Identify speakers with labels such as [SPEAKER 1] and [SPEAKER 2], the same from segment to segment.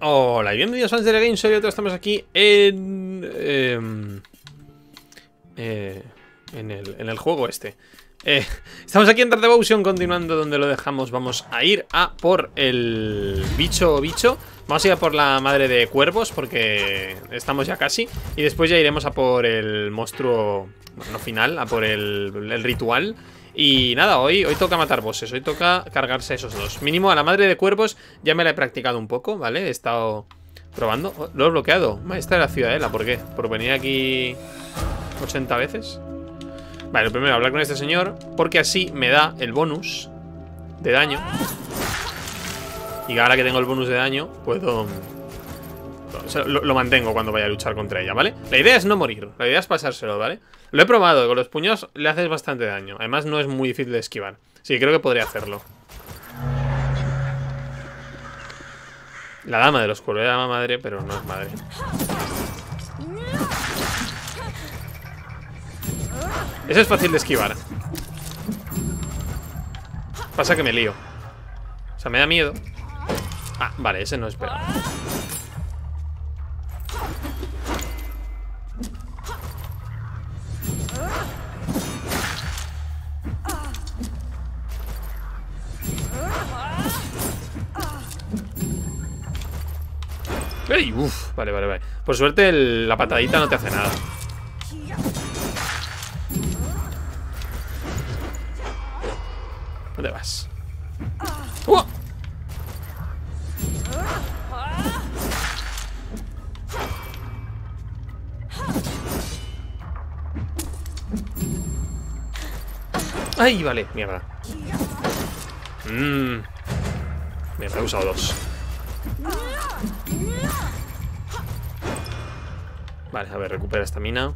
[SPEAKER 1] Hola y bienvenidos a Fans de la Game. Soy otro, estamos aquí en el juego este. Estamos aquí en Red Devotion, continuando donde lo dejamos. Vamos a ir a por el bicho. Vamos a ir a por la madre de cuervos porque estamos ya casi. Y después ya iremos a por el monstruo, bueno, no final, a por el ritual. Y nada, hoy toca matar bosses, hoy toca cargarse a esos dos. Mínimo a la madre de cuervos ya me la he practicado un poco, ¿vale? He estado probando. Oh, lo he bloqueado. Esta es la ciudadela, ¿por qué? ¿Por venir aquí 80 veces? Vale, lo primero, hablar con este señor, porque así me da el bonus de daño. Y ahora que tengo el bonus de daño, puedo... O sea, lo mantengo cuando vaya a luchar contra ella, ¿vale? La idea es no morir, la idea es pasárselo, ¿vale? Lo he probado, con los puños le haces bastante daño. Además no es muy difícil de esquivar. Sí, creo que podría hacerlo. La dama de los cuervos, la llama madre, pero no es madre. Eso es fácil de esquivar. Pasa que me lío. O sea, me da miedo. Ah, vale, ese no esperaba. ¡Ey! Uf, vale. Por suerte la patadita no te hace nada. ¿Dónde vas? ¡Oh! ¡Ay, vale! Mierda. Mierda, he usado dos. Vale, a ver, recupera esta mina.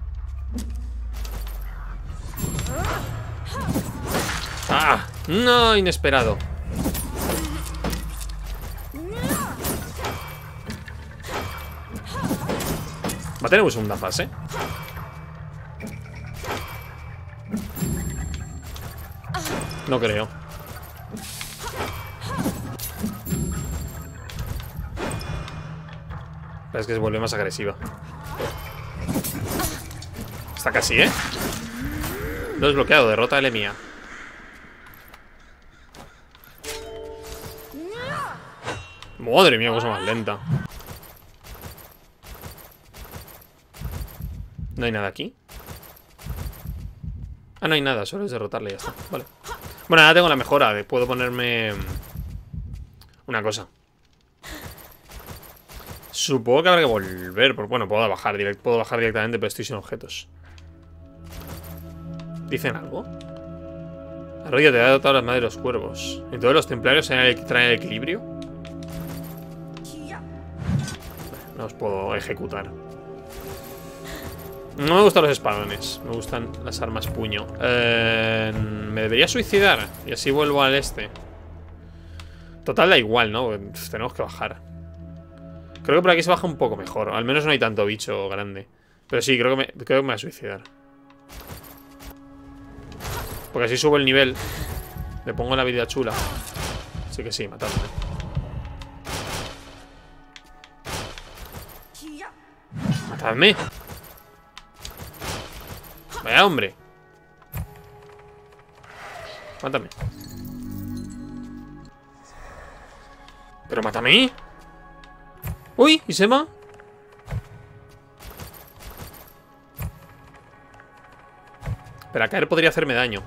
[SPEAKER 1] ¡Ah! ¡No! Inesperado. Va a tener una segunda fase. No creo. Es que se vuelve más agresiva. Está casi, ¿eh? Lo he desbloqueado, derrota a mía. Madre mía, cosa más lenta. ¿No hay nada aquí? Ah, no hay nada, solo es derrotarle y ya está. Vale. Bueno, ahora tengo la mejora. Puedo ponerme una cosa. Supongo que habrá que volver. Bueno, puedo bajar directamente, pero estoy sin objetos. ¿Dicen algo? Arroyo te ha dotado las madres de los cuervos. ¿Y todos los templarios traen el equilibrio? No os puedo ejecutar. No me gustan los espadones. Me gustan las armas puño. Me debería suicidar. Y así vuelvo al este. Total, da igual, ¿no? Tenemos que bajar. Creo que por aquí se baja un poco mejor. Al menos no hay tanto bicho grande. Pero sí, creo que me voy a suicidar. Porque así subo el nivel. Le pongo la vida chula. Así que sí, matadme. ¡Matadme! Vaya hombre. Mátame. Pero mátame. Uy, ¿y Sema? Pero caer podría hacerme daño.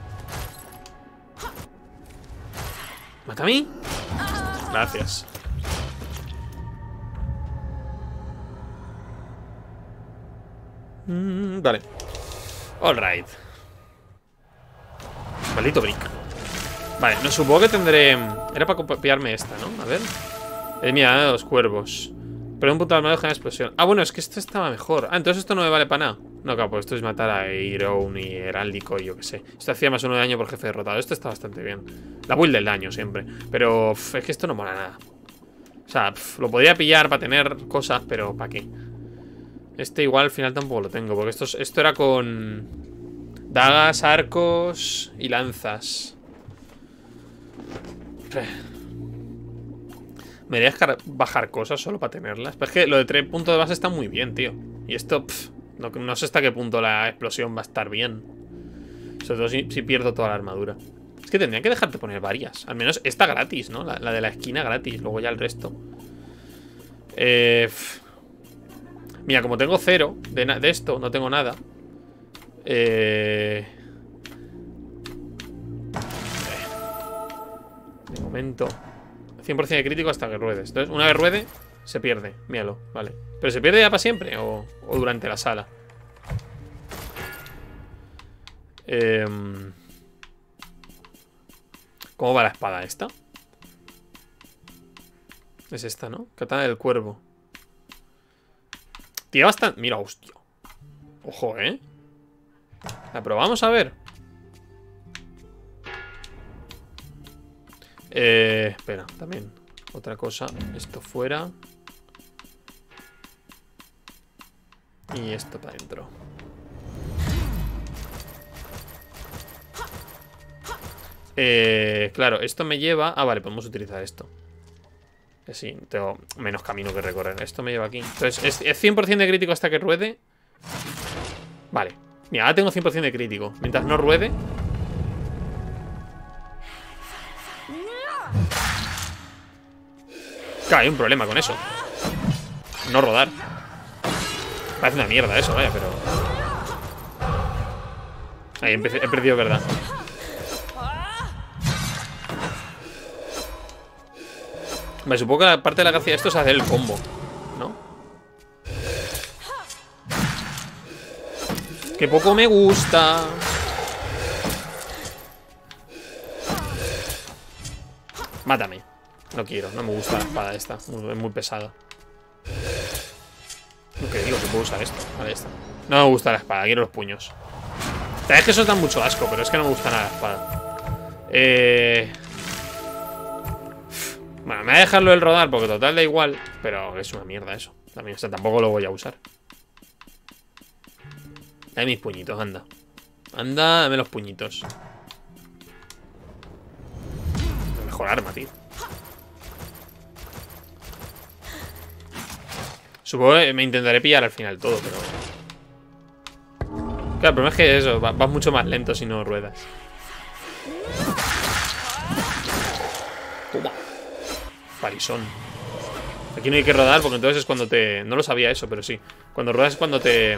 [SPEAKER 1] ¿Mátame? Gracias. Vale. Alright. Maldito brick. Vale, no supongo que tendré... Era para copiarme esta, ¿no? A ver. Mira, los cuervos. Pero un punto armado genera explosión. Ah, bueno, es que esto estaba mejor. Ah, entonces esto no me vale para nada. No, claro, pues esto es matar a Iron y Heráldico y yo qué sé. Esto hacía más 1 de daño por jefe derrotado. Esto está bastante bien. La build del daño siempre. Pero es que esto no mola nada. O sea, lo podría pillar para tener cosas, pero ¿para qué? Este igual al final tampoco lo tengo. Porque esto era con dagas, arcos y lanzas. Me debería bajar cosas solo para tenerlas. Pero es que lo de 3 puntos de base está muy bien, tío. Y esto, no sé hasta qué punto la explosión va a estar bien. Sobre todo si pierdo toda la armadura. Es que tendría que dejarte poner varias. Al menos esta gratis, ¿no? La de la esquina gratis. Luego ya el resto. Mira, como tengo 0 de esto, no tengo nada. De momento 100% de crítico hasta que ruedes. Entonces, una vez ruede, se pierde. Míralo, vale. ¿Pero se pierde ya para siempre? ¿O durante la sala? ¿Cómo va la espada esta? Es esta, ¿no? Katana del cuervo. Tira bastante... Mira, hostia. Ojo, ¿eh? La probamos a ver. Espera, también otra cosa. Esto fuera. Y esto para adentro. Claro, esto me lleva... Ah, vale, podemos utilizar esto. Sí, tengo menos camino que recorrer. Esto me lleva aquí. Entonces, ¿es 100% de crítico hasta que ruede? Vale. Mira, ahora tengo 100% de crítico. Mientras no ruede... Claro, hay un problema con eso. No rodar. Parece una mierda eso, vaya, pero... Ahí he perdido, ¿verdad? Me supongo que la parte de la gracia de esto es hacer el combo, ¿no? ¡Que poco me gusta! Mátame. No quiero, no me gusta la espada esta. Es muy pesada. ¿Qué digo? Que puedo usar esto. Vale, esta. No me gusta la espada, quiero los puños. Sabes que eso da mucho asco, pero es que no me gusta nada la espada. Bueno, me voy a dejarlo del rodar porque total da igual. Pero es una mierda eso. También, o sea, tampoco lo voy a usar. Dame mis puñitos, anda. Anda, dame los puñitos. Mejor arma, tío. Supongo que me intentaré pillar al final todo, pero... Claro, el problema es que eso, vas mucho más lento si no ruedas. Toma. Parisón. Aquí no hay que rodar porque entonces es cuando te... No lo sabía eso, pero sí. Cuando ruedas es cuando te...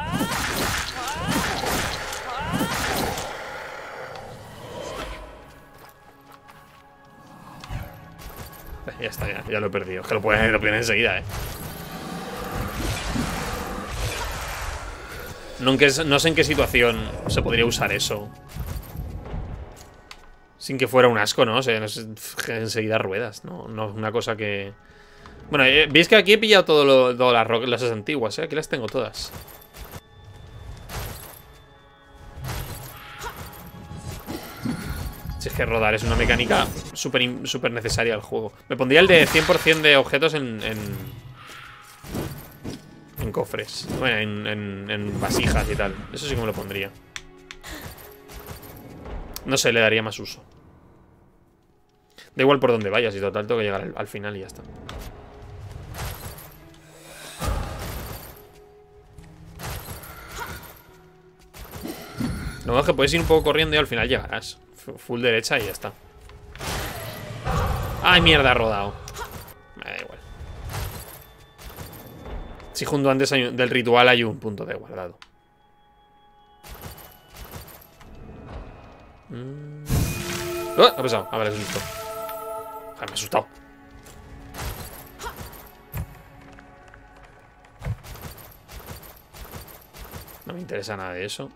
[SPEAKER 1] Ya está, ya lo he perdido. Es que lo pueden enseguida, No sé en qué situación se podría usar eso sin que fuera un asco, ¿no? O sea, enseguida ruedas, ¿no? No es una cosa que... Bueno, veis que aquí he pillado todas las antiguas, ¿eh? Aquí las tengo todas. Si es que rodar es una mecánica súper necesaria al juego. Me pondría el de 100% de objetos en cofres. Bueno, en vasijas y tal. Eso sí que me lo pondría. No sé, le daría más uso. Da igual por donde vayas y total tengo que llegar al final y ya está. Lo más que puedes ir un poco corriendo y al final llegarás. Full derecha y ya está. ¡Ay, mierda! He rodado. Me da igual. Si junto antes del ritual hay un punto de guardado. ¿Qué ha pasado? A ver, es listo. Me he asustado. No me interesa nada de eso.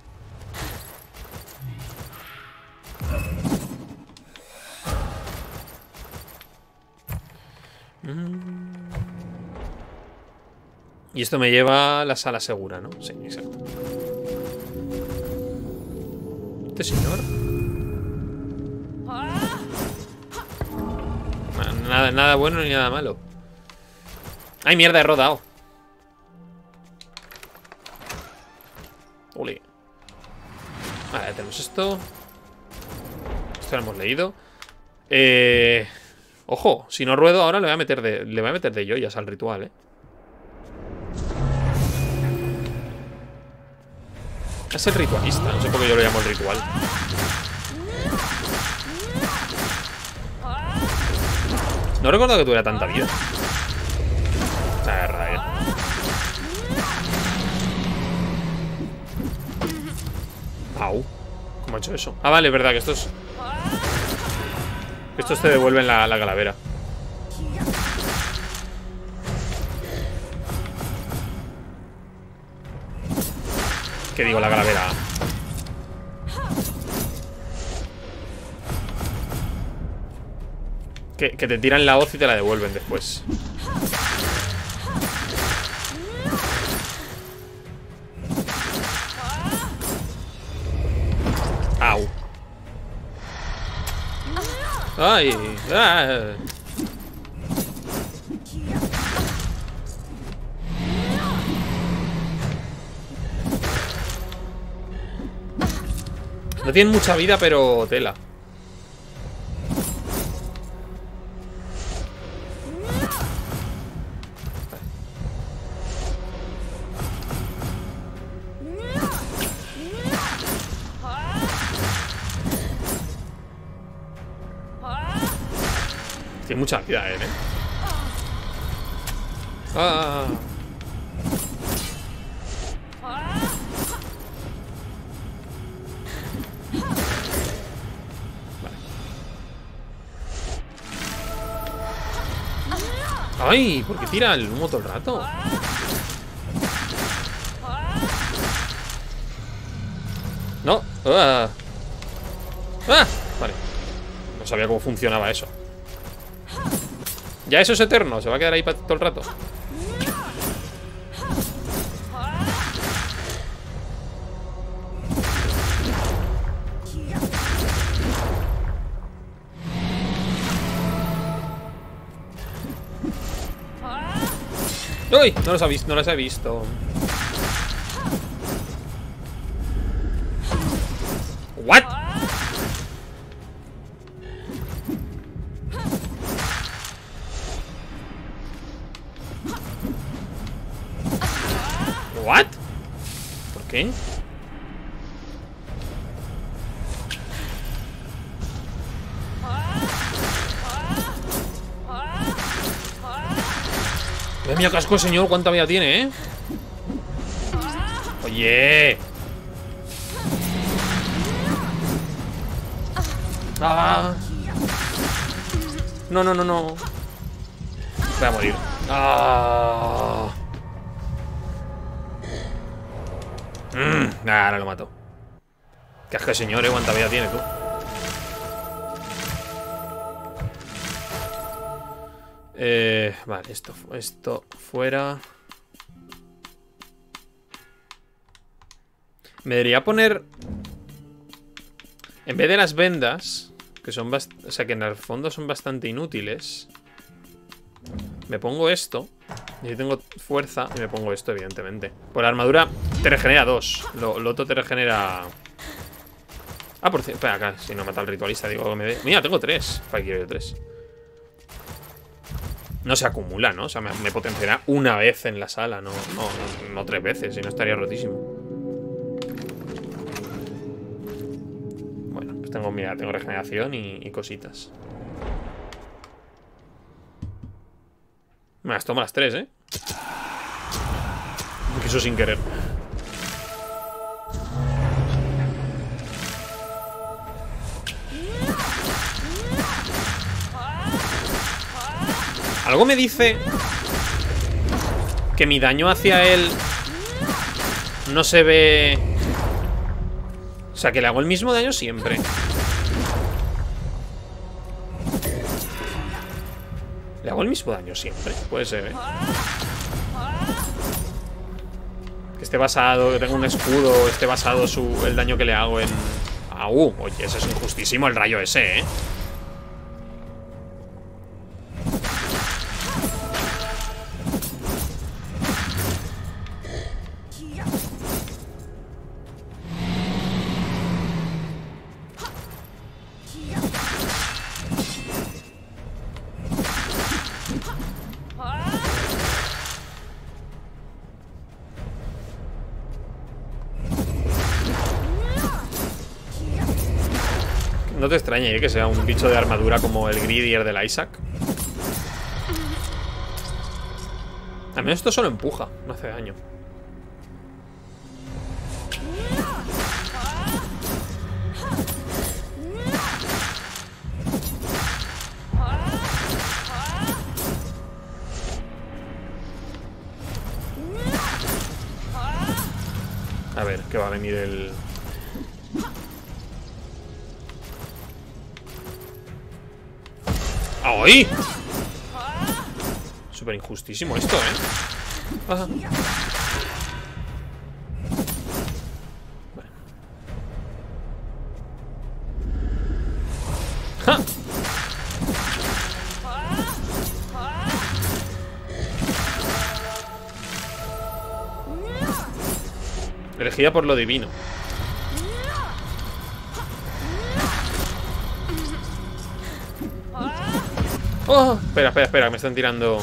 [SPEAKER 1] Y esto me lleva a la sala segura, ¿no? Sí, exacto. Este señor. Nada bueno ni nada malo. ¡Ay, mierda! He rodado. Uli. Vale, ya tenemos esto. Esto lo hemos leído. Ojo, si no ruedo ahora le voy a meter de joyas al ritual, Es el ritualista, no sé por qué yo lo llamo el ritual. No recuerdo que tuviera tanta vida. Raya. Au. ¿Cómo ha hecho eso? Ah, vale, es verdad que estos te devuelven la calavera. ¿Qué digo, la calavera? Que te tiran la hoz y te la devuelven después. Au. Ay. Ah. No tienen mucha vida, pero tela. Tiene mucha vida, Ah. ¡Ay! ¿Por qué tira el humo todo el rato? ¡No! ¡Ah! ¡Ah! Vale. No sabía cómo funcionaba eso. Ya eso es eterno. Se va a quedar ahí todo el rato. ¡Uy! No los ha visto, no los he visto. ¿What? ¿What? ¿Por qué? Madre mía, casco, señor, cuánta vida tiene, Oye. Ah. No, no, no, no. Voy a morir. Ah. Ahora lo mato. Qué asco, señor, cuánta vida tiene, tú. Vale, esto fuera. Me debería poner, en vez de las vendas, que son o sea, que en el fondo son bastante inútiles, me pongo esto. Y si tengo fuerza, y me pongo esto, evidentemente. Por la armadura te regenera 2. Lo otro te regenera... Ah, por cierto, espera, acá, si no mata al ritualista, digo que me dé... Mira, tengo 3. Para que quiero yo 3. No se acumula, ¿no? O sea, me potenciará una vez en la sala, no 3 veces, si no estaría rotísimo. Bueno, pues mira, tengo regeneración y cositas. Me las tomo las 3, Eso sin querer. Algo me dice que mi daño hacia él no se ve... O sea, que le hago el mismo daño siempre. Le hago el mismo daño siempre. Puede ser, Que esté basado, que tenga un escudo, esté basado el daño que le hago en... Oye, ese es injustísimo el rayo ese, No te extrañe que sea un bicho de armadura como el Gridier del Isaac. Al menos esto solo empuja, no hace daño. A ver, que va a venir el... ¡Ay! Súper injustísimo esto, ¿eh? Ajá. Vale. ¡Ja! Elegida por lo divino. Oh, espera, espera, espera, me están tirando.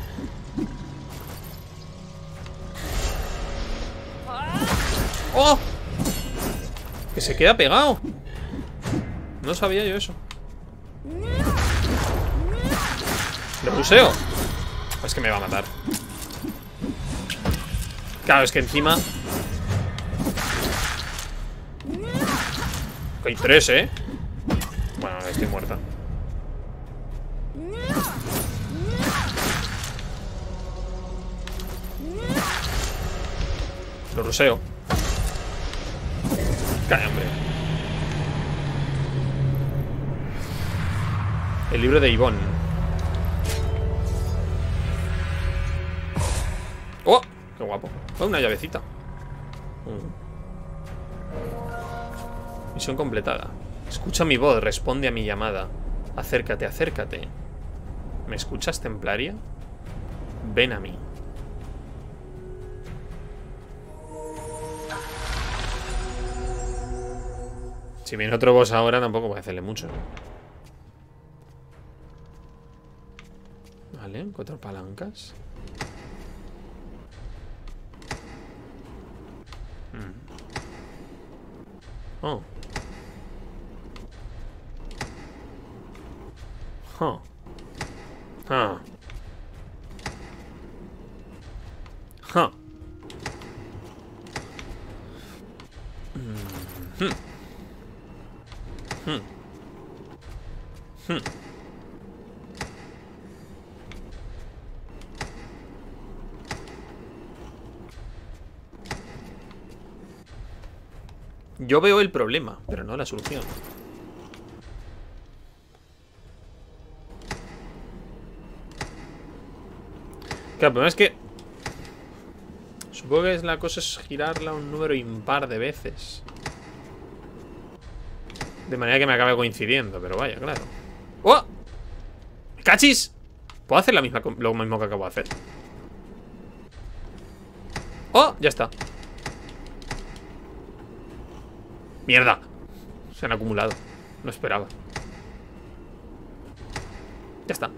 [SPEAKER 1] ¡Oh! Que se queda pegado. No sabía yo eso. ¿Lo puseo? Es que me va a matar. Claro, es que encima... Hay 3, ¿eh? Bueno, estoy muerta. Lo ruseo. Cae, hombre. El libro de Ivonne. ¡Oh! ¡Qué guapo! Oh, una llavecita. Misión completada. Escucha mi voz, responde a mi llamada. Acércate, acércate. ¿Me escuchas, Templaria? Ven a mí. Si viene otro boss ahora, tampoco voy a hacerle mucho. Vale, 4 palancas. Oh. Huh. Huh. Huh. Yo veo el problema, pero no la solución. Claro, el problema es que... Supongo que la cosa es girarla un número impar de veces. De manera que me acabe coincidiendo, pero vaya, claro. ¡Oh! ¡Cachis! ¿Puedo hacer lo mismo que acabo de hacer? ¡Oh! Ya está. ¡Mierda! Se han acumulado. No esperaba. Ya está.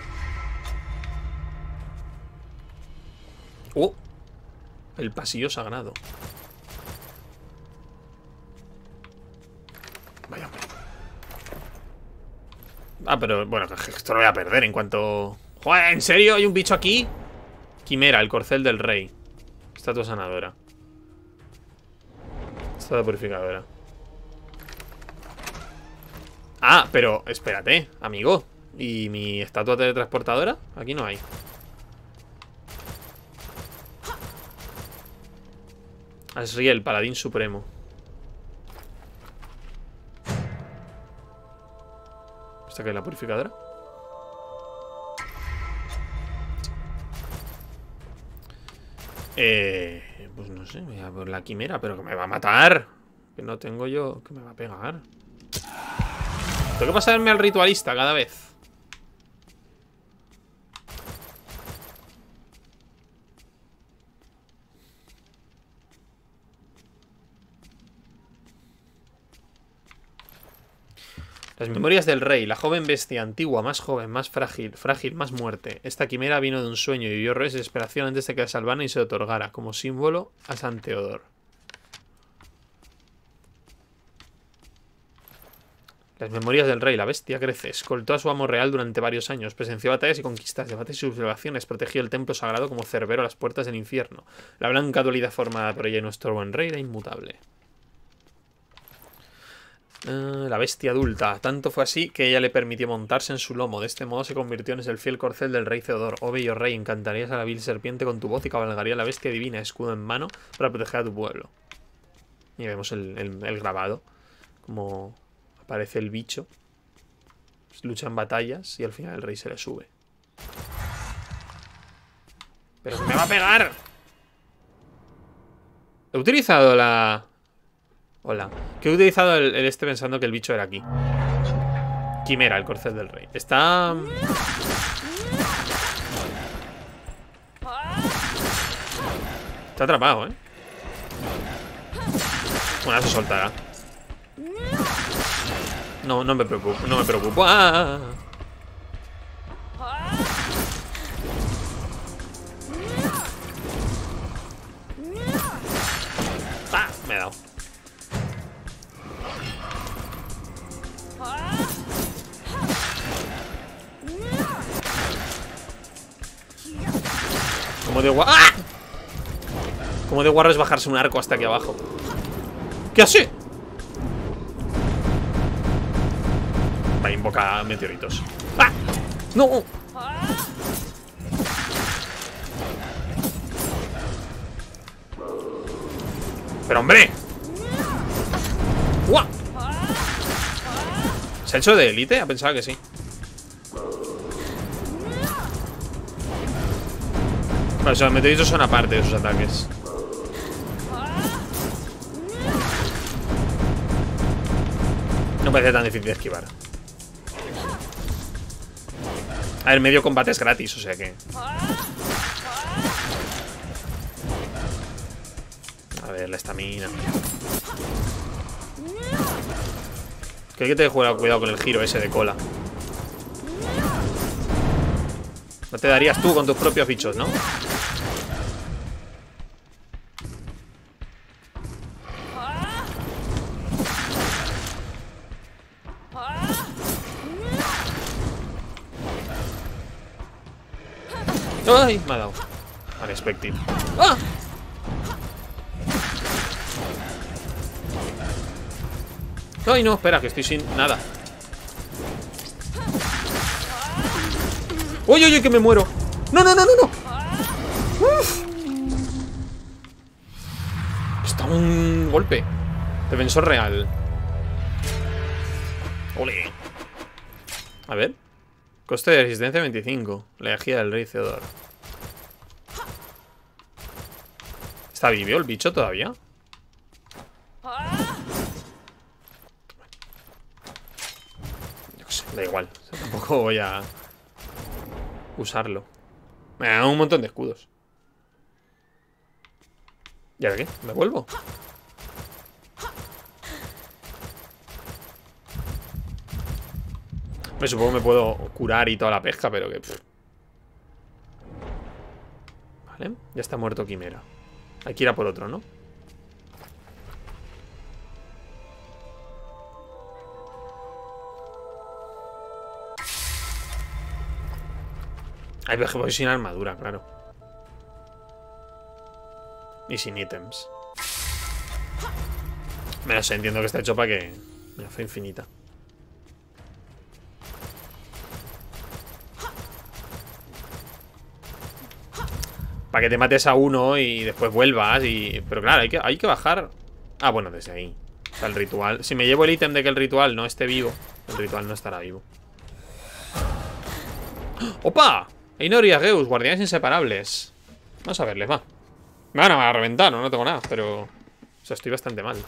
[SPEAKER 1] ¡Oh! El pasillo sagrado. Vaya. Ah, pero bueno, esto lo voy a perder en cuanto... ¡Joder! ¿En serio? ¿Hay un bicho aquí? Quimera, el corcel del rey. Estatua sanadora. Estatua purificadora. Ah, pero espérate, amigo. ¿Y mi estatua teletransportadora? Aquí no hay. Asriel, paladín supremo. ¿Esta qué es la purificadora? Pues no sé, voy a por la quimera, pero que me va a matar. Que no tengo yo, que me va a pegar. Tengo que pasarme al ritualista cada vez. Las memorias del rey, la joven bestia, antigua, más joven, más frágil, más muerte. Esta quimera vino de un sueño y vivió horrores de desesperación antes de que la salvaran y se otorgara como símbolo a San Teodor. Las memorias del rey, la bestia crece. Escoltó a su amo real durante varios años. Presenció batallas y conquistas, debates y sublevaciones. Protegió el templo sagrado como Cerbero a las puertas del infierno. La blanca dualidad formada por ella y nuestro buen rey era inmutable. La bestia adulta. Tanto fue así que ella le permitió montarse en su lomo. De este modo se convirtió en el fiel corcel del rey Theodor. Oh bello rey, encantarías a la vil serpiente con tu voz y cabalgaría la bestia divina, escudo en mano, para proteger a tu pueblo. Y vemos el grabado. Como aparece el bicho. Luchan batallas y al final el rey se le sube. ¡Pero me va a pegar! He utilizado la... Hola. Que he utilizado el este pensando que el bicho era aquí. Quimera, el corcel del rey. Está... Está atrapado, ¿eh? Bueno, se soltará. No, no me preocupo. No me preocupo. ¡Ah! ¡Ah! Me he dado. Como de guarro. ¡Ah! Como de guarro es bajarse un arco hasta aquí abajo. ¿Qué hace? Va a invocar meteoritos. ¡Ah! ¡No! ¡Pero hombre! ¡Guau! ¿Se ha hecho de élite? Ha pensado que sí. Vale, o sea, los meteoritos son aparte de sus ataques. No parece tan difícil de esquivar. A ver, medio combate es gratis, o sea que... A ver, la estamina. Que hay que tener cuidado con el giro ese de cola. No te darías tú con tus propios bichos, ¿no? ¡Ay! Me ha dado. Unexpected. ¡Ah! ¡Ay, no! Espera, que estoy sin nada. ¡Uy, uy, uy! ¡Que me muero! ¡No, no, no, no, no! ¡Uf! Está un golpe. Defensor real. ¡Ole! A ver. Coste de resistencia 25. La energía del rey Theodor. ¿Está vivo el bicho todavía? Yo qué sé, da igual. O sea, tampoco voy a usarlo. Me dan un montón de escudos. ¿Y ahora qué? ¿Me vuelvo? Me supongo que me puedo curar y toda la pesca, pero que... Vale, ya está muerto Quimera. Hay que ir a por otro, ¿no? Ay, pero es que voy sin armadura, claro. Y sin ítems. Me lo sé, entiendo que está hecho para que... Me fue infinita. Para que te mates a uno y después vuelvas y... Pero claro, hay que bajar... Ah, bueno, desde ahí. O sea, el ritual... Si me llevo el ítem de que el ritual no esté vivo, el ritual no estará vivo. ¡Opa! Einor y Ageus, guardianes inseparables. Vamos a verles, va. Me van a reventar, no tengo nada, pero... O sea, estoy bastante mal.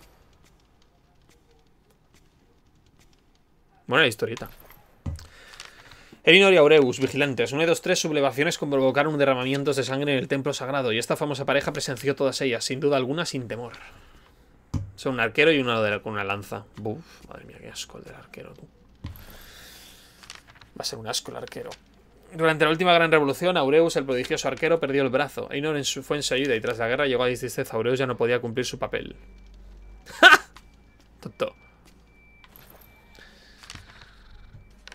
[SPEAKER 1] Buena la historieta. Elinor y Aureus, vigilantes. 1, 2, 3 sublevaciones provocaron derramamientos de sangre en el templo sagrado. Y esta famosa pareja presenció todas ellas, sin duda alguna, sin temor. Son un arquero y uno con una lanza. Buf, madre mía, qué asco el del arquero, tú. Va a ser un asco el arquero. Durante la última gran revolución, Aureus, el prodigioso arquero, perdió el brazo. Einor fue en su ayuda y tras la guerra llegó a tristeza. Aureus ya no podía cumplir su papel. ¡Ja! Tonto.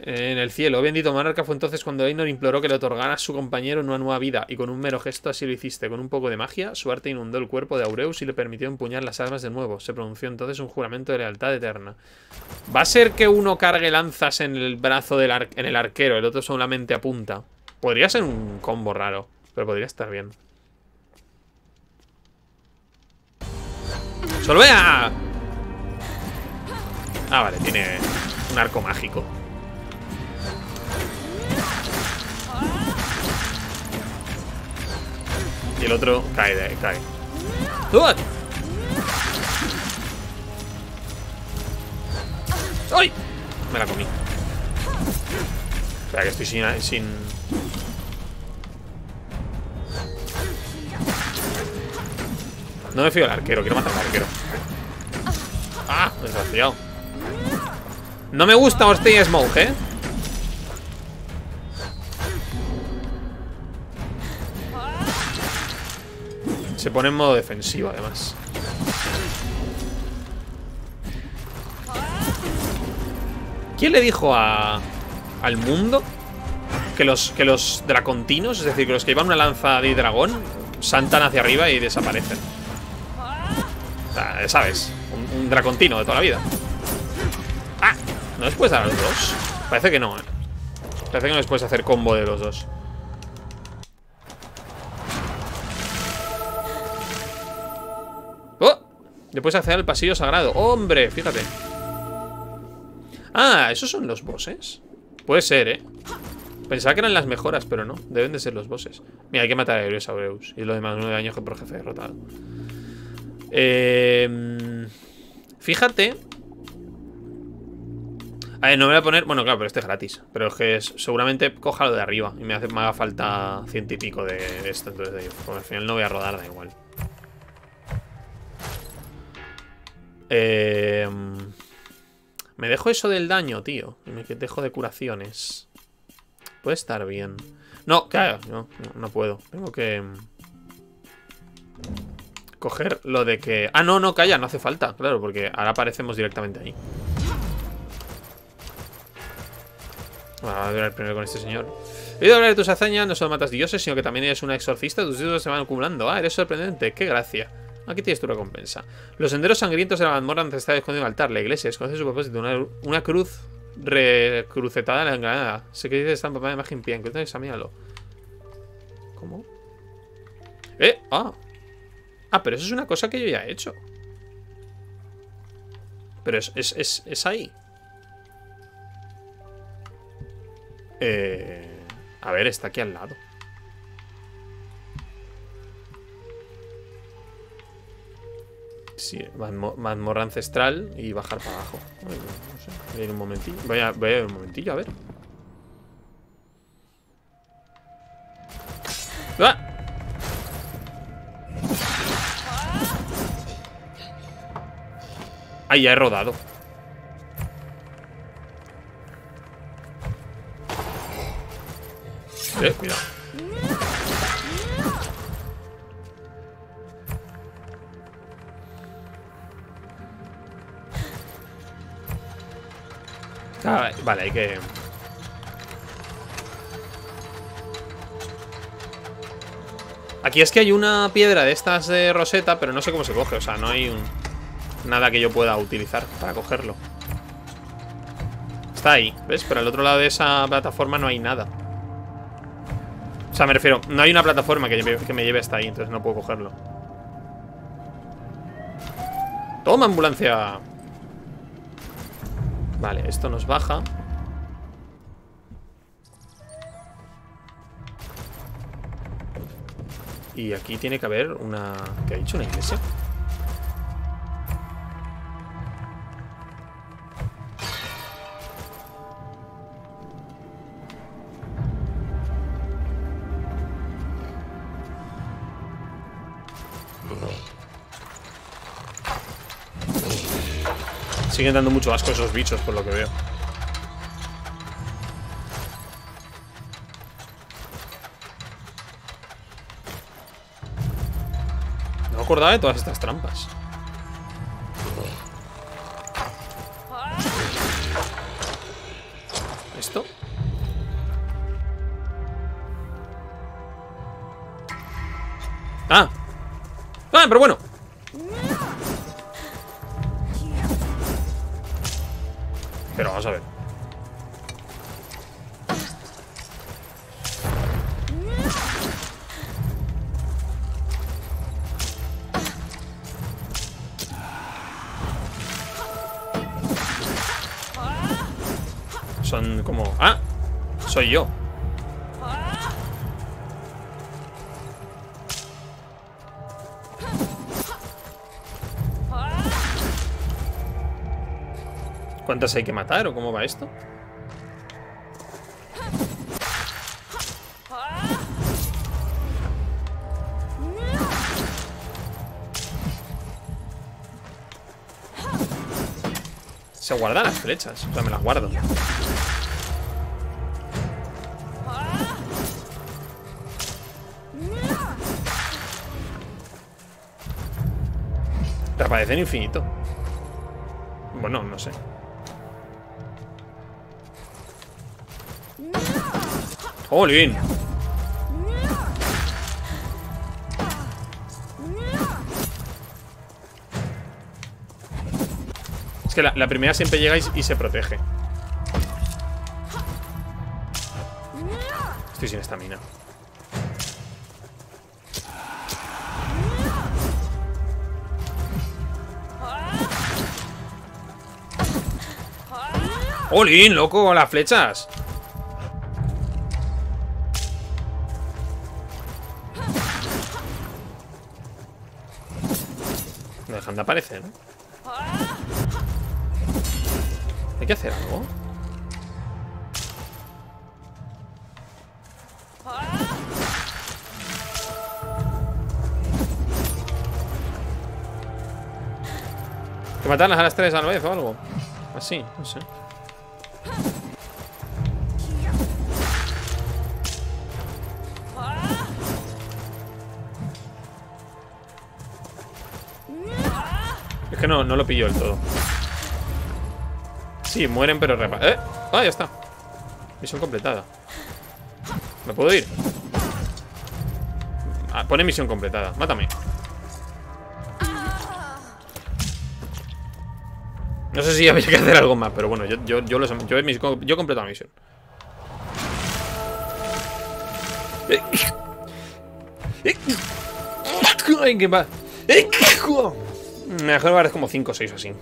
[SPEAKER 1] En el cielo, oh bendito monarca, fue entonces cuando Ainur imploró que le otorgara a su compañero una nueva vida, y con un mero gesto así lo hiciste. Con un poco de magia, su arte inundó el cuerpo de Aureus y le permitió empuñar las armas de nuevo. Se pronunció entonces un juramento de lealtad eterna. ¿Va a ser que uno cargue lanzas en el brazo del en el arquero, el otro solamente apunta? Podría ser un combo raro, pero podría estar bien. ¡Solvea! Ah, vale, tiene un arco mágico. Y el otro cae de ahí, cae. ¡Ay! Me la comí. Espera, que estoy sin... No me fío del arquero, quiero matar al arquero. ¡Ah! Desgraciado. No me gusta Hostia Smoke, ¿eh? Se pone en modo defensivo, además. ¿Quién le dijo al mundo que los dracontinos, es decir, que los que llevan una lanza de dragón, saltan hacia arriba y desaparecen? O sea, ¿sabes? Un dracontino de toda la vida. ¡Ah! ¿No les puedes dar a los dos? Parece que no, ¿eh? Parece que no les puedes hacer combo de los dos. ¡Oh! Le puedes acceder al pasillo sagrado. ¡Hombre! Fíjate. Ah, ¿esos son los bosses? Puede ser, ¿eh? Pensaba que eran las mejoras, pero no. Deben de ser los bosses. Mira, hay que matar a Aureus. Y lo demás 9 años que por jefe derrotado. Fíjate. A ver, no me voy a poner... Bueno, claro, pero este es gratis. Pero es que seguramente coja lo de arriba. Y me haga falta 100 y pico de esto. Entonces, pues, al final no voy a rodar, da igual. Me dejo eso del daño, tío. Y me dejo de curaciones. Puede estar bien. No, claro, no puedo. Tengo que coger lo de que... Ah, no, calla, no hace falta. Claro, porque ahora aparecemos directamente ahí. Vamos a ver primero con este señor. He oído hablar de tus hazañas. No solo matas dioses, sino que también eres una exorcista. Tus títulos se van acumulando. Ah, eres sorprendente. Qué gracia. Aquí tienes tu recompensa. Los senderos sangrientos de la mazmorra ancestral esconden un altar. La iglesia desconoce su propósito. Una cruz recrucetada en la engranada. Sé que dice estampa de imagen pie. Entonces examínalo. ¿Cómo? Ah, pero eso es una cosa que yo ya he hecho. Pero es ahí. A ver, está aquí al lado. Sí, mazmorra ancestral y bajar para abajo. Ay, no sé, voy a ir un momentillo. Voy a ir un momentillo, a ver. ¡Ah! Ay, ya he rodado. Cuidado. Ah, vale, hay que... Aquí es que hay una piedra de estas de roseta, pero no sé cómo se coge. O sea, no hay nada que yo pueda utilizar para cogerlo. Está ahí, ¿ves? Pero al otro lado de esa plataforma no hay nada. O sea, me refiero, no hay una plataforma que me lleve hasta ahí, entonces no puedo cogerlo. ¡Toma, ambulancia! Vale, esto nos baja. Y aquí tiene que haber una... ¿Qué ha dicho? ¿Una iglesia? Siguen dando mucho asco esos bichos, por lo que veo. No me acordaba de todas estas trampas. ¿Esto? Ah. Ah, pero bueno. Pero vamos a ver. Son como... ¡Ah! Soy yo. ¿Cuántas hay que matar o cómo va esto? Se guardan las flechas. O sea, me las guardo. Reaparecen infinito. Bueno, no sé. ¡Jolín! Es que la primera siempre llega y se protege. Estoy sin estamina. ¡Jolín, loco! ¡Las flechas! No dejan de aparecer, ¿no? Hay que hacer algo. ¿Que matarlas a las 3 a la vez o algo? Así, no sé. Es que no lo pillo del todo. Sí, mueren pero Ah, ya está. Misión completada. ¿Me puedo ir? Ah, pone misión completada. Mátame. No sé si había que hacer algo más, pero bueno, yo he completado la misión. Ay, qué va. Mejor vale como 5 o 6 o así.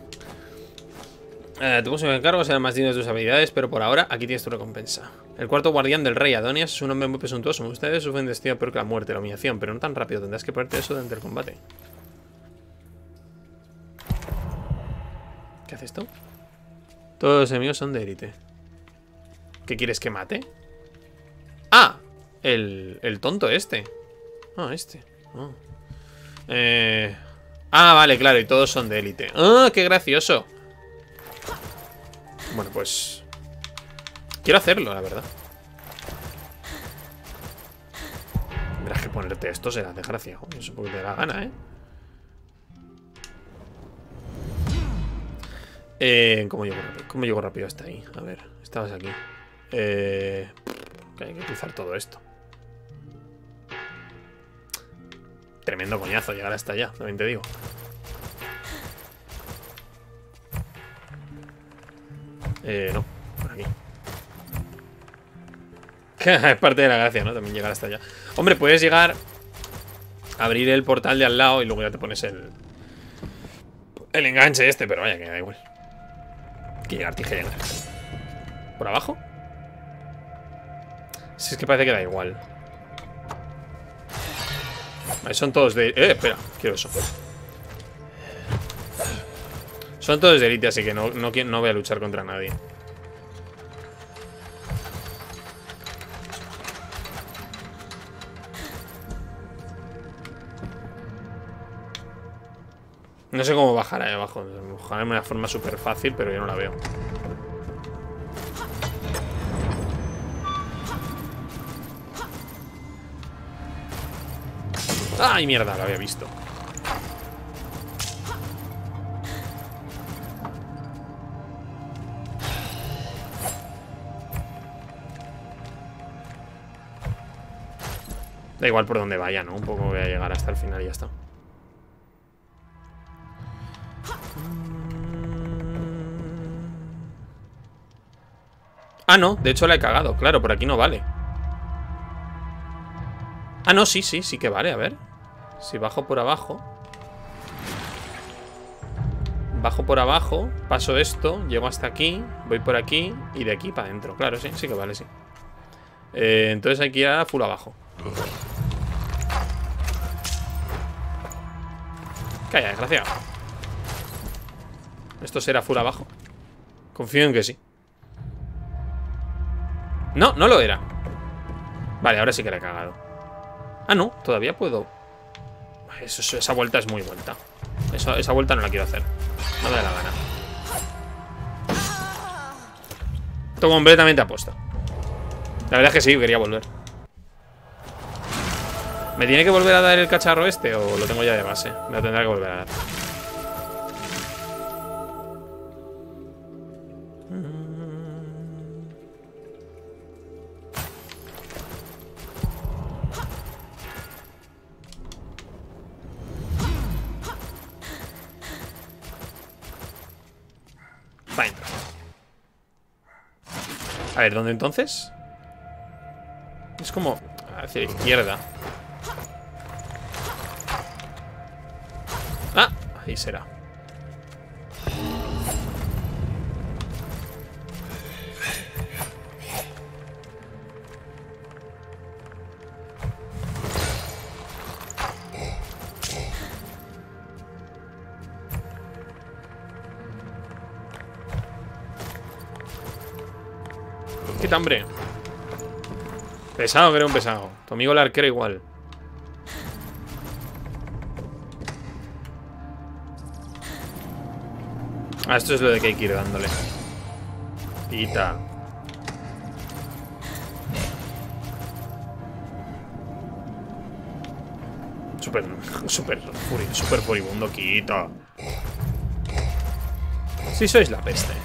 [SPEAKER 1] Tu próximo encargo será más digno de tus habilidades, pero por ahora aquí tienes tu recompensa. El cuarto guardián del rey Adonias es un hombre muy presuntuoso. Ustedes sufren destino peor que la muerte, la humillación, pero no tan rápido. Tendrás que ponerte eso durante el combate. ¿Qué hace esto? Todos los enemigos son de élite. ¿Qué quieres que mate? ¡Ah! El tonto este. Ah, este. Oh. Ah, vale, claro, y todos son de élite. ¡Ah, qué gracioso! Bueno, pues... quiero hacerlo, la verdad. Tendrás que ponerte esto, será desgraciado. Eso porque te da la gana, ¿Cómo llego rápido hasta ahí? A ver, estabas aquí. Que hay que cruzar todo esto. Tremendo coñazo llegar hasta allá, también te digo. No, por aquí. Es parte de la gracia, ¿no? También llegar hasta allá. Hombre, puedes llegar a abrir el portal de al lado y luego ya te pones el enganche este, pero vaya, que da igual. Que llegar, tienes que llegar. ¿Por abajo? Si es que parece que da igual. Vale, son todos de... espera, quiero eso. Son todos de élite, así que no voy a luchar contra nadie. No sé cómo bajar ahí abajo. Bajar de una forma súper fácil, pero yo no la veo. ¡Ay, mierda! Lo había visto. Da igual por donde vaya, ¿no? Un poco voy a llegar hasta el final y ya está. Ah, no, de hecho la he cagado. Claro, por aquí no vale. Ah, no, sí que vale, a ver. Si bajo por abajo. Bajo por abajo, paso esto, llego hasta aquí, voy por aquí y de aquí para adentro. Claro, sí que vale, sí. Entonces hay que ir a full abajo. Calla, desgraciado. ¿Esto será full abajo? Confío en que sí. No, no lo era. Vale, ahora sí que la he cagado. Ah, no, todavía puedo. Esa vuelta es muy vuelta. Esa vuelta no la quiero hacer. No me da la gana. Esto completamente aposta. La verdad es que sí, quería volver. ¿Me tiene que volver a dar el cacharro este o lo tengo ya de base? Me lo tendrá que volver a dar. Fine. A ver, ¿dónde entonces? Es como hacia la izquierda. Ah, ahí será. Quita, hombre. Pesado, que era un pesado. Tu amigo el arquero igual. Ah, esto es lo de que hay que ir dándole. Quita. Super furibundo. Quita. Si sois la peste.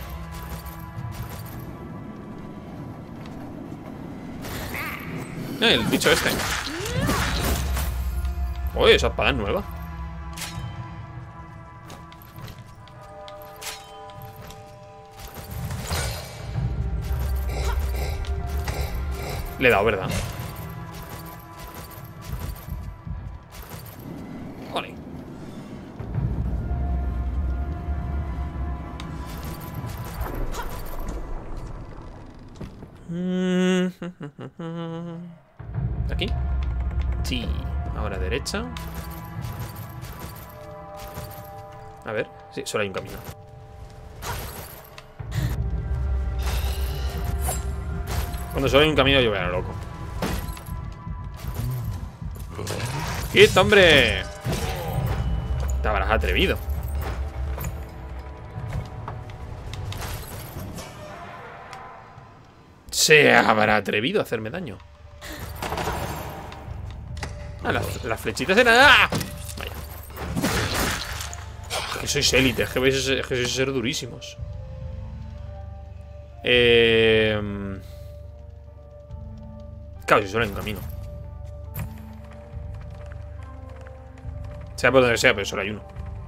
[SPEAKER 1] El bicho este. Oye, esa espada es nueva. Le he dado, ¿verdad? Ole. ¿Aquí? Sí. Ahora derecha. A ver. Sí, solo hay un camino. Cuando solo hay un camino yo voy a lo loco. ¡Quieto, hombre! Te habrás atrevido. Se habrá atrevido a hacerme daño. Ah, las flechitas eran... ¡Ah! Vaya. Que sois élites, que sois ser durísimos. Claro, si solo hay un camino. Sea por donde sea, pero solo hay uno.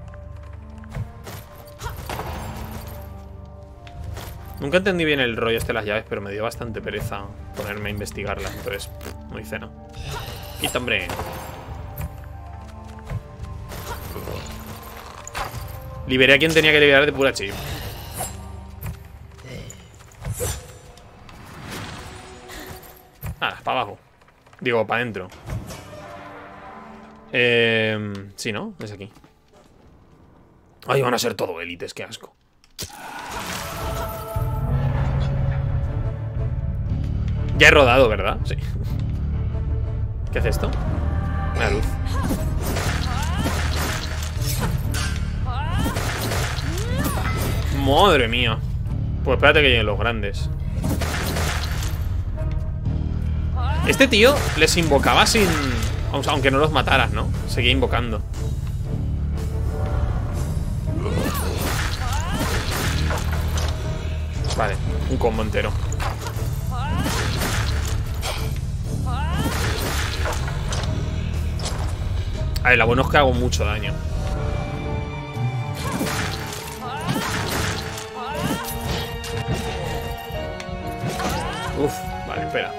[SPEAKER 1] Nunca entendí bien el rollo este de las llaves, pero me dio bastante pereza ponerme a investigarlas. Entonces, no hice nada. Quita, hombre. Liberé a quien tenía que liberar de pura chip. Ah, para abajo. Digo, para adentro. Sí, ¿no? Es aquí. Ay, van a ser todo élites, qué asco. Ya he rodado, ¿verdad? Sí. ¿Qué hace esto? Una luz. Madre mía. Pues espérate que lleguen los grandes. Este tío les invocaba sin... Aunque no los mataras, ¿no? Seguía invocando. Vale, un combo entero. A ver, lo bueno es que hago mucho daño. Uf, vale, espera.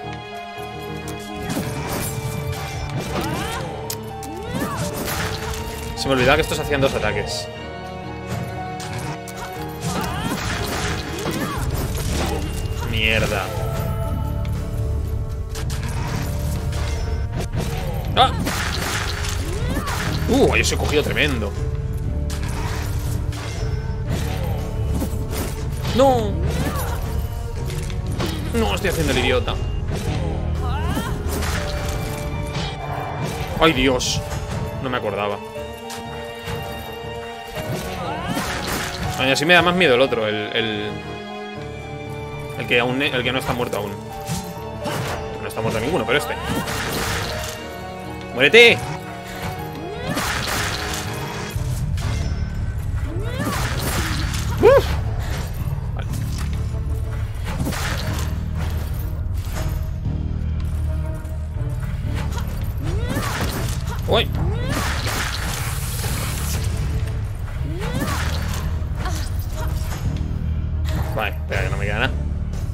[SPEAKER 1] Se me olvidaba que estos hacían 2 ataques. Mierda. ¡Ah! Yo os he cogido tremendo. ¡No! No, estoy haciendo el idiota. ¡Ay, Dios! No me acordaba. Ay, así me da más miedo el otro, el que no está muerto aún. No está muerto ninguno, pero este. ¡Muérete! ¡Uf! Vale. ¡Uy! Vale, espera que no me queda nada.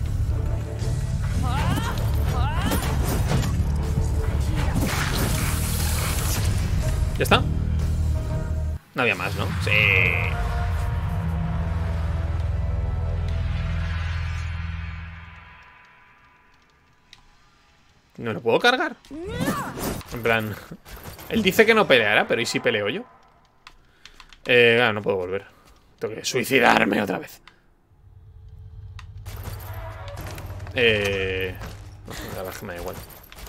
[SPEAKER 1] ¿Ya está? No había más, ¿no? Sí. ¿No lo puedo cargar? En plan... Él dice que no peleará, pero ¿y si peleo yo? Claro, no puedo volver. Tengo que suicidarme otra vez. No, la verdad es que me da igual.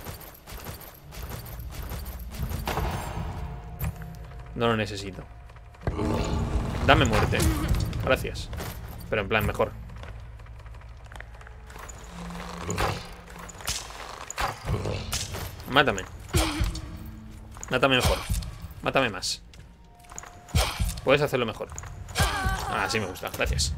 [SPEAKER 1] No lo necesito. Dame muerte. Gracias. Pero en plan mejor. Mátame. Mátame mejor. Mátame más. Puedes hacerlo mejor. Ah, sí me gusta. Gracias.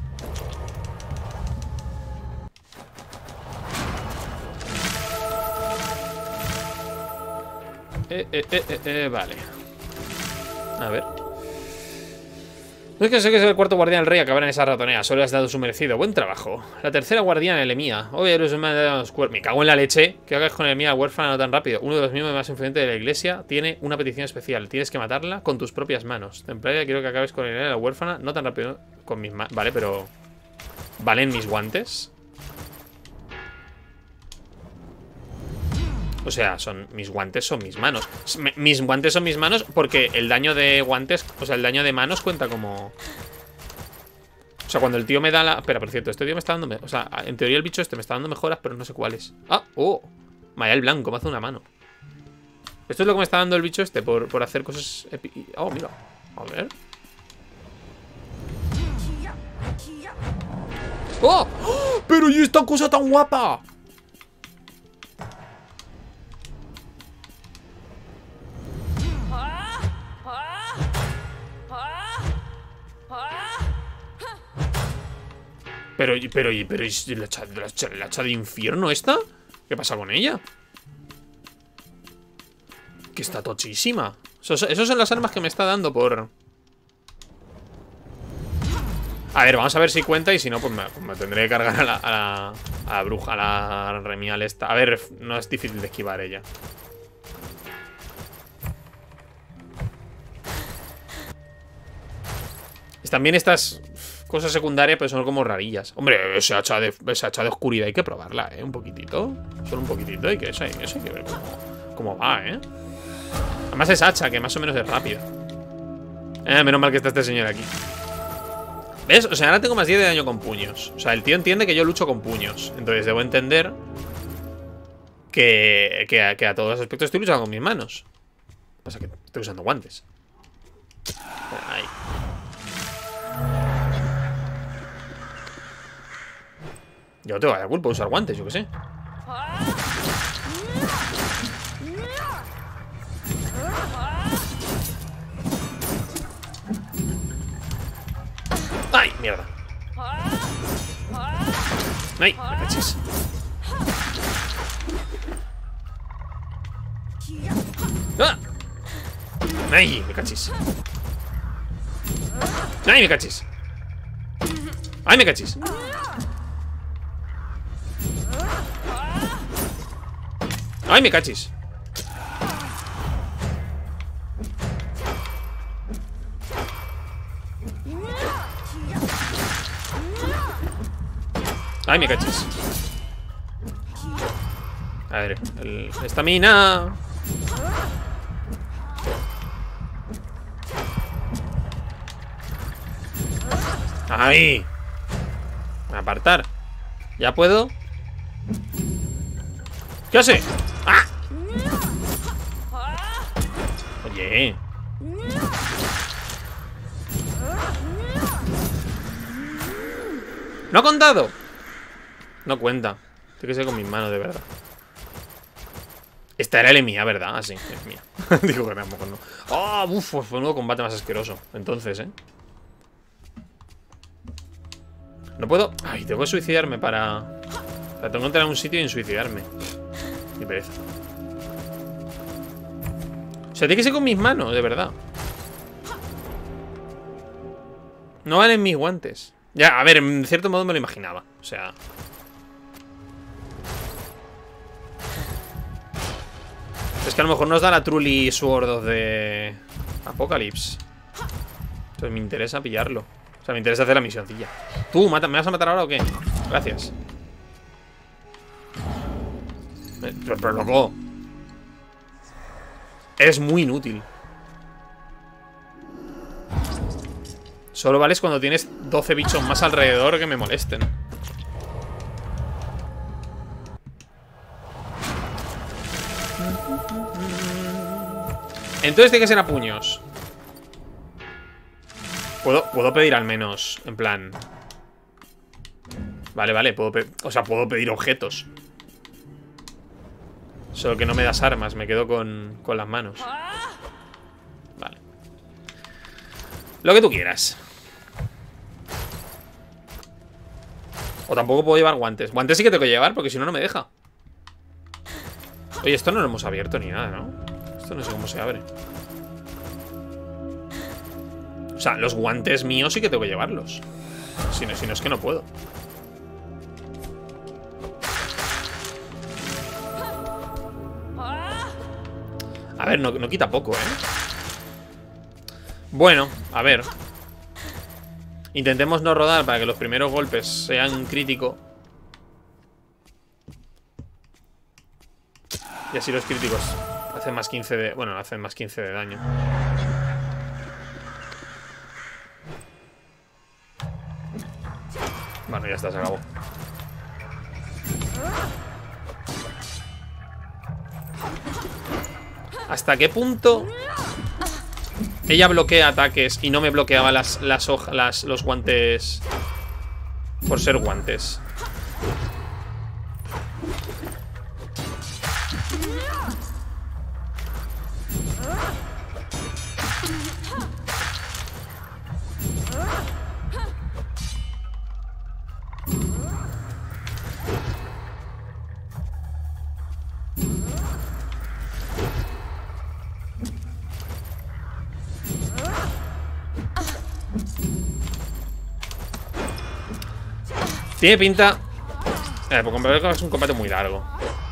[SPEAKER 1] Vale. A ver. No es que sé que es el cuarto guardián del rey acabar en esa ratonera. Solo has dado su merecido. Buen trabajo. La tercera guardiana, Elemía. Obvio, eres un me cago en la leche. ¿Qué hagas con Elemía, huérfana, no tan rápido? Uno de los miembros más influyentes de la iglesia tiene una petición especial. Tienes que matarla con tus propias manos. Templaria, quiero que acabes con Elemía, la huérfana, no tan rápido. Con mis manos. Vale, pero... ¿valen mis guantes? O sea, mis guantes son mis manos. Mis guantes son mis manos porque el daño de guantes, o sea, el daño de manos cuenta como... O sea, cuando el tío me da la... Espera, por cierto, este tío me está dando... O sea, en teoría el bicho este me está dando mejoras, pero no sé cuáles. ¡Ah! ¡Oh! Vaya, el blanco, me hace una mano. Esto es lo que me está dando el bicho este por hacer cosas... Oh, mira. A ver. ¡Oh! ¡Oh! ¡Pero y esta cosa tan guapa! Pero ¿y la hacha de infierno esta? ¿Qué pasa con ella? Que está tochísima. Esos son las armas que me está dando por... A ver, vamos a ver si cuenta. Y si no, pues me tendré que cargar a la bruja, a la remial esta. A ver, no es difícil de esquivar ella. También estas cosas secundarias pues son como rarillas. Hombre, esa hacha de oscuridad hay que probarla, un poquitito. Solo un poquitito, hay que ver cómo va, Además es hacha, que más o menos es rápida. Menos mal que está este señor aquí. ¿Ves? O sea, ahora tengo más 10 de daño con puños. O sea, el tío entiende que yo lucho con puños. Entonces debo entender que a todos los aspectos estoy luchando con mis manos. Lo que pasa es que estoy usando guantes. Ahí. Yo no tengo la culpa de usar guantes, yo que sé. ¡Ay, mierda! ¡Ay, me cachis! ¡Ah! ¡Ay, me cachis! ¡Ay, me cachis! ¡Ay, me cachis! ¡Ay, me cachis! ¡Ay, me cachis! A ver, estamina. ¡Ay! Apartar. ¿Ya puedo? ¿Qué hace? ¡Ah! Oye. ¿No ha contado? No cuenta. Tiene que ser con mis manos, de verdad. Esta era mía, ¿verdad? Ah, sí, es mía. Digo que a lo mejor no. ¡Oh! ¡Uf! Fue un nuevo combate más asqueroso. Entonces, ¿eh? No puedo... Ay, tengo que suicidarme para... O sea, tengo que entrar a un sitio y suicidarme. Qué pereza. O sea, tiene que ser con mis manos, de verdad. No valen mis guantes. Ya, a ver, en cierto modo me lo imaginaba. O sea... Es que a lo mejor nos da la Truly Sword of de Apocalypse. Entonces me interesa pillarlo. O sea, me interesa hacer la misioncilla. Tú, ¿me vas a matar ahora o qué? Gracias. Pero loco. Eres muy inútil. Solo vales cuando tienes 12 bichos más alrededor que me molesten. Entonces tiene que ser a puños. Puedo pedir al menos, en plan... Vale, puedo pedir objetos. Solo que no me das armas, me quedo con las manos. Vale. Lo que tú quieras. O tampoco puedo llevar guantes. Guantes sí que tengo que llevar, porque si no, no me deja. Oye, esto no lo hemos abierto ni nada, ¿no? Esto no sé cómo se abre. O sea, los guantes míos sí que tengo que llevarlos. Si no es que no puedo. A ver, no quita poco, ¿eh? Bueno, a ver. Intentemos no rodar para que los primeros golpes sean críticos. Y así los críticos hacen más 15 de... Bueno, hacen más 15 de daño. Bueno, ya está, se acabó. ¿Hasta qué punto ella bloquea ataques y no me bloqueaba los guantes por ser guantes? Tiene pinta... porque es un combate muy largo.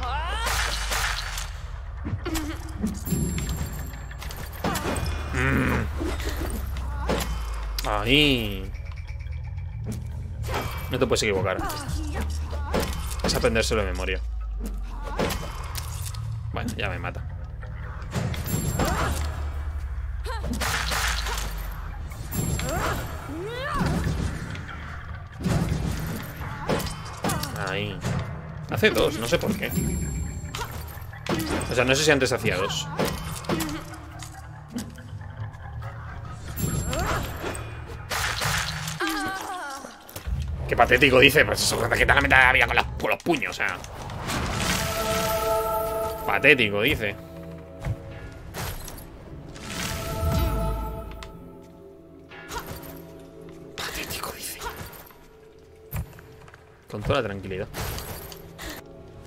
[SPEAKER 1] Ahí. No te puedes equivocar. Es aprendérselo de memoria. Bueno, ya me mata. Ahí. Hace dos, no sé por qué. O sea, no sé si antes hacía dos. Qué patético, dice. Pues eso, que tal la mitad de la vida con los puños, o sea. Patético, dice. Patético, dice. Con toda la tranquilidad.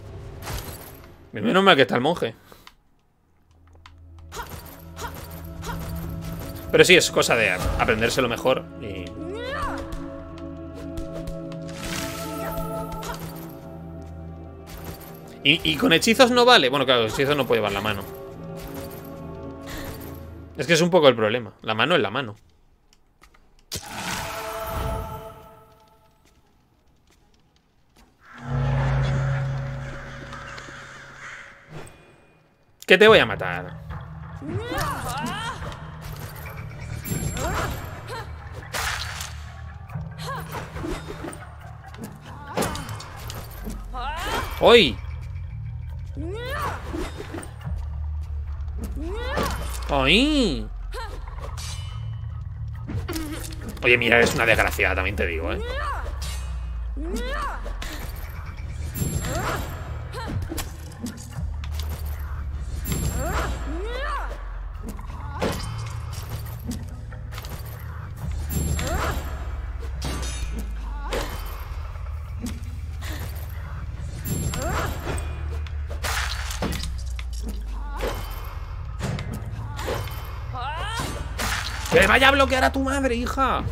[SPEAKER 1] Menos mal que está el monje. Pero sí, es cosa de aprendérselo mejor y con hechizos no vale. Bueno, claro, los hechizos no puede llevar la mano. Es que es un poco el problema. La mano es la mano. Que te voy a matar. ¡Uy! ¡Ay! Oye, mira, es una desgraciada, también te digo, ¿eh? ¡Que vaya a bloquear a tu madre, hija!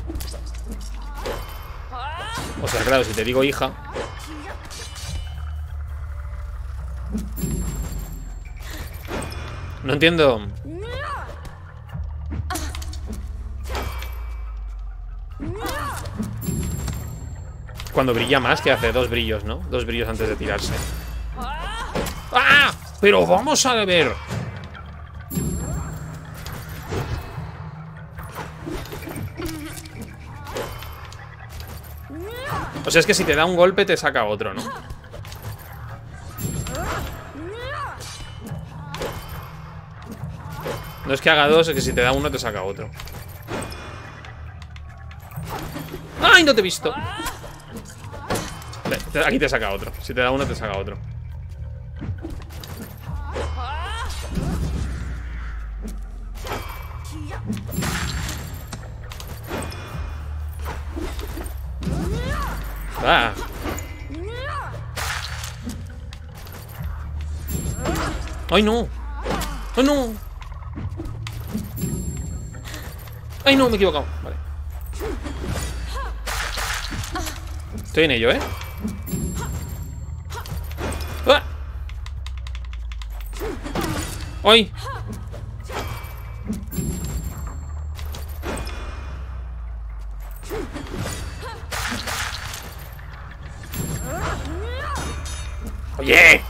[SPEAKER 1] O sea, claro, si te digo hija. No entiendo. Cuando brilla más, que hace 2 brillos, ¿no? 2 brillos antes de tirarse. ¡Ah! Pero vamos a ver. O sea, es que si te da un golpe te saca otro, ¿no? No es que haga 2, es que si te da uno te saca otro. ¡Ay, no te he visto! Aquí te saca otro. Si te da uno te saca otro. ¡Ah! ¡Ay, no! ¡Ay, no! ¡Ay, no! Me he equivocado. Vale. Estoy en ello, ¿eh? ¡Ah! ¡Ay! ¡Oye!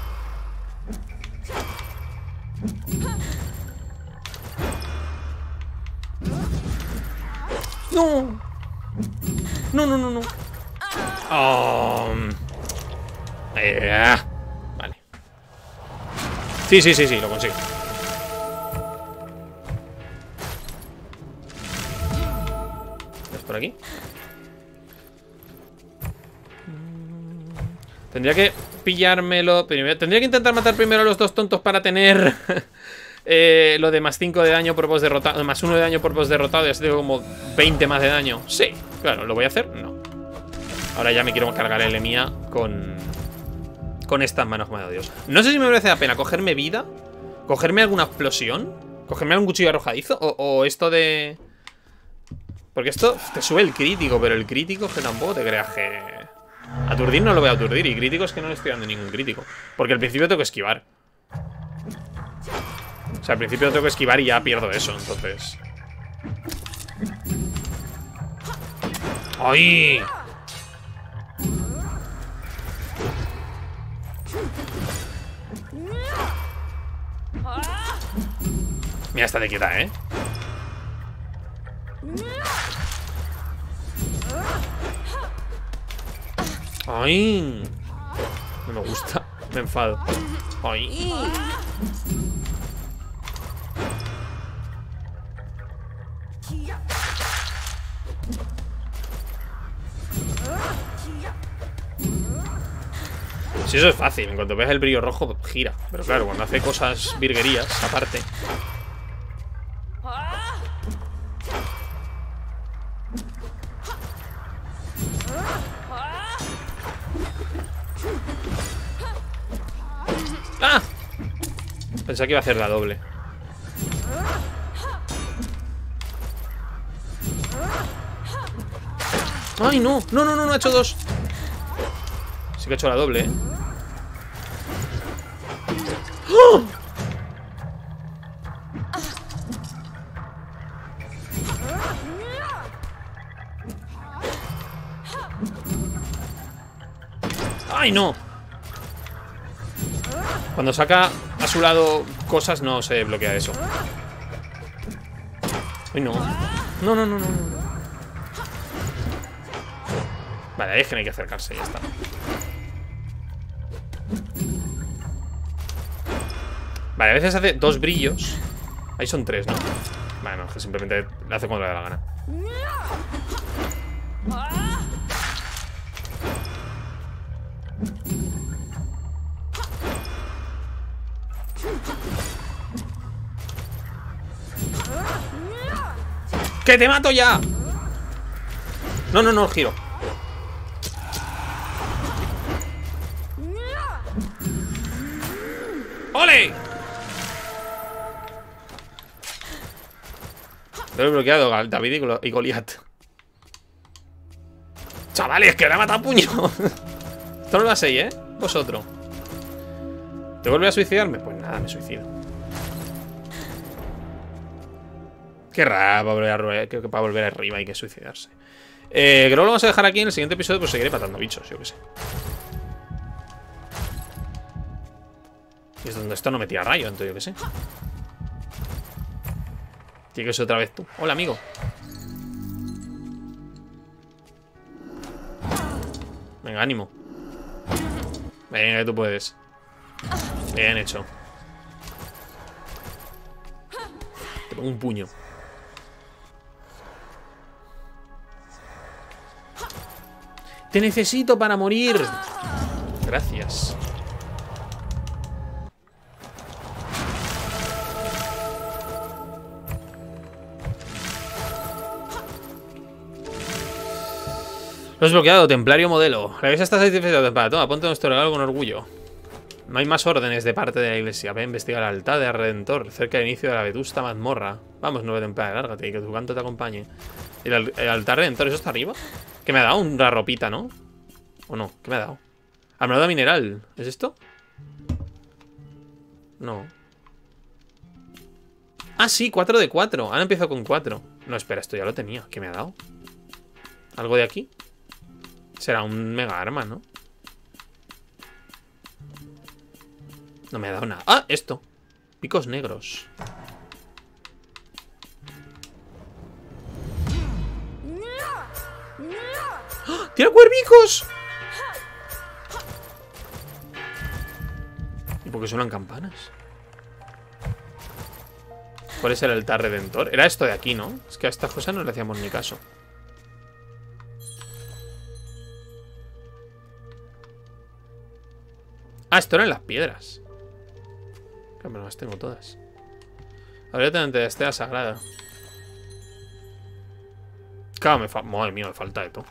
[SPEAKER 1] ¡No! ¡No, no, no, no! Vale. Sí, sí, sí, sí, lo consigo. ¿Es por aquí? Tendría que pillármelo primero. Tendría que intentar matar primero a los 2 tontos para tener lo de más 5 de daño por boss derrotado, más 1 de daño por boss derrotado. Y así tengo como 20 más de daño. Sí, claro, ¿lo voy a hacer? No. Ahora ya me quiero cargar el Lemia con estas manos que me ha dado Dios. No sé si me merece la pena cogerme vida, cogerme alguna explosión, cogerme algún cuchillo arrojadizo o esto de... Porque esto te sube el crítico, pero el crítico es que tampoco te creas que... Aturdir no lo voy a aturdir y crítico es que no le estoy dando ningún crítico. Porque al principio tengo que esquivar. O sea, al principio tengo que esquivar y ya pierdo eso, entonces... ¡Ay! Mira, está de quieta, ¿eh? ¡Ay! No me gusta. Me enfado. ¡Ay! Si eso es fácil, en cuanto veas el brillo rojo, gira. Pero claro, cuando hace cosas virguerías, aparte. ¡Ah! Pensaba que iba a hacer la doble. ¡Ay, no! ¡No, no, no! No ha hecho dos. Sí que ha hecho la doble, ¿eh? ¡Oh! ¡Ay, no! Cuando saca a su lado cosas no se bloquea eso. ¡Ay, no! No, no, no, no, no. Vale, ahí es que no hay que acercarse, ya está. Vale, a veces hace dos brillos. Ahí son tres, ¿no? Bueno, es que simplemente le hace cuando le da la gana. ¡Que te mato ya! No, no, no, giro. ¡Ole! Lo he bloqueado, David y Goliat. Chavales, que le ha matado a puño. Esto no lo hacéis, ¿eh? Vosotros. ¿Te vuelve a suicidarme? Pues nada, me suicido. Qué raro, creo que para volver arriba hay que suicidarse. Creo que lo vamos a dejar aquí. En el siguiente episodio pues seguiré matando bichos, yo qué sé. Y es donde esto no me tira rayo, entonces yo qué sé. Tiene que ser otra vez tú. Hola, amigo. Venga, ánimo. Venga, que tú puedes. Bien hecho. Te pongo un puño. Te necesito para morir. Gracias. Lo has bloqueado, templario modelo. La iglesia está satisfecha, templario. Toma, ponte nuestro regalo con orgullo. No hay más órdenes de parte de la iglesia. Ve a investigar el altar de Redentor, cerca del inicio de la vetusta mazmorra. Vamos, nueve templario, lárgate y que tu canto te acompañe. El altar Redentor, ¿eso está arriba? ¿Qué me ha dado? Una ropita, ¿no? ¿O no? ¿Qué me ha dado? Armadura mineral. ¿Es esto? No. Ah, sí, 4 de 4. Ahora empiezo con 4. No, espera, esto ya lo tenía. ¿Qué me ha dado? ¿Algo de aquí? Será un mega arma, ¿no? No me ha dado nada. ¡Ah! Esto. Picos negros. ¡Ah! ¡Tira cuervicos! ¿Y por qué suenan campanas? ¿Cuál es el altar redentor? Era esto de aquí, ¿no? Es que a estas cosas no le hacíamos ni caso. Ah, esto eran las piedras. Claro, pero las tengo todas. Ahora tengo de estela sagrada. Claro, madre mía, me falta de todo.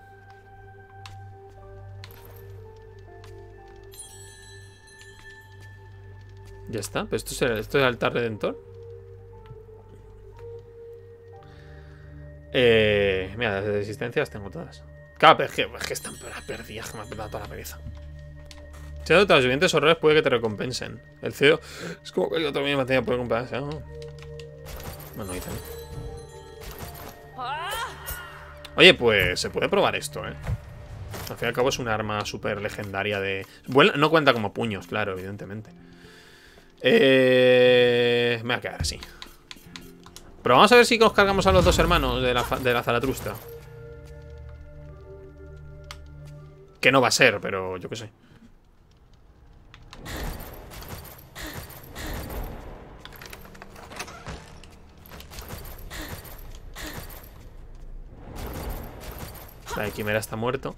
[SPEAKER 1] Ya está, pero esto es el altar redentor. Mira, las de resistencia las tengo todas. Claro, pero es que están perdidas, que me ha dado toda la pereza. Si has los siguientes horrores puede que te recompensen. El CEO es como que otro mismo materia puede comprarse, ¿no? Bueno, dicen. Oye, pues se puede probar esto, ¿eh? Al fin y al cabo es un arma súper legendaria de... Bueno, no cuenta como puños, claro, evidentemente. Me voy a quedar así. Pero vamos a ver si nos cargamos a los dos hermanos de la Zaratrusta. Que no va a ser, pero yo qué sé. Vale, Quimera está muerto.